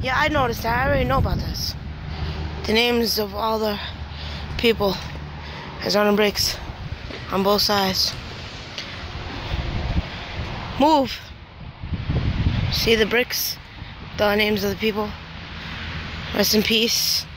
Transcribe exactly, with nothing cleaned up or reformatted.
Yeah, I noticed that. I already know about this. The names of all the people is on the bricks on both sides. Move. See the bricks? The names of the people. Rest in peace.